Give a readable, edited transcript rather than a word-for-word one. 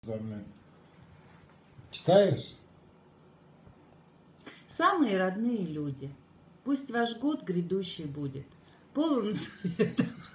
Читаешь? Самые родные люди. Пусть ваш год грядущий будет полон света.